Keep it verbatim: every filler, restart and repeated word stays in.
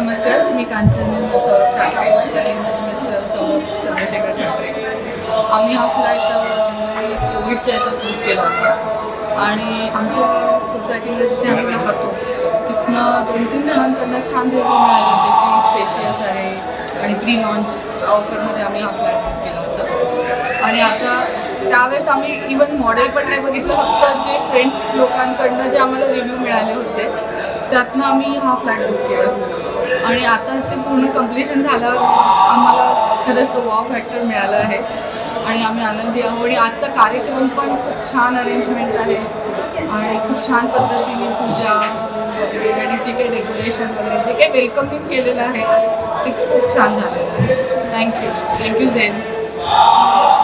नमस्कार, मी कांचन सौरभ ठाकरे आणि माझे मिस्टर सौरभ चंद्रशेखर ठाकरे. आम्ही हा फ्लॅट जनरली कोविडच्या ह्याच्यात बुक केला होता आणि आमच्या सोसायटीमध्ये जिथे आम्ही राहतो तिथनं दोन तीन जणांकडनं छान रिव्ह्यू मिळाले होते की स्पेशियस आहे आणि प्री लॉन्च ऑफरमध्ये आम्ही हा फ्लॅट बुक केला होता. आणि आता त्यावेळेस आम्ही इवन मॉडेल पण नाही बघितलं, फक्त जे फ्रेंड्स लोकांकडनं जे आम्हाला रिव्ह्यू मिळाले होते त्यातनं आम्ही हा फ्लॅट बुक केला आणि आता ते पूर्ण कम्प्लिशन झाल्यावर आम्हाला खरंच तो वॉव फॅक्टर मिळाला आहे आणि आम्ही आनंदी आहोत. आणि आजचा कार्यक्रम पण खूप छान अरेंजमेंट आहे आणि खूप छान पद्धतीने पूजा वगैरे आणि जे काही डेकोरेशन वगैरे जे काही वेलकमिंग केलेलं आहे ते खूप छान झालेलं आहे. Thank you thank you Zen.